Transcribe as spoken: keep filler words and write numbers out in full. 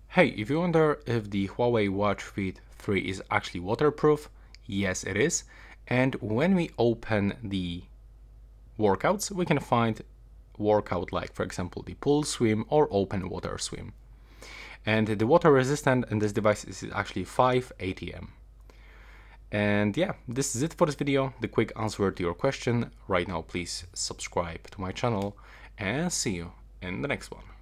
Hey, if you wonder if the HUAWEI Watch Fit three is actually waterproof, yes it is. And when we open the workouts, we can find workout like, for example, the pool swim or open water swim. And the water resistant in this device is actually five A T M. And yeah, this is it for this video, the quick answer to your question. Right now, please subscribe to my channel and see you in the next one.